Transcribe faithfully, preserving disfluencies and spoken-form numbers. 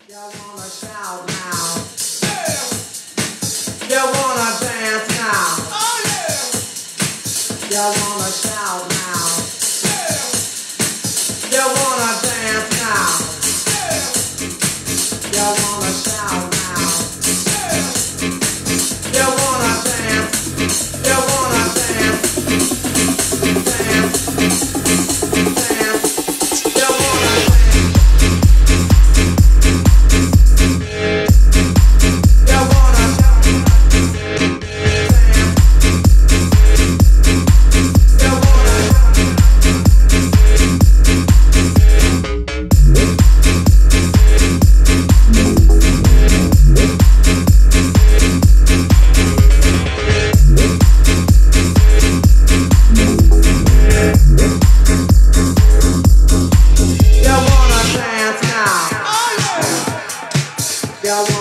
You wanna shout now? Yeah. You wanna dance now? Oh yeah. You wanna shout now? Yeah. You wanna dance now? Yeah. You wanna shout now? Yeah. You wanna dance? You wanna dance? Dance, dance. You wanna dance? You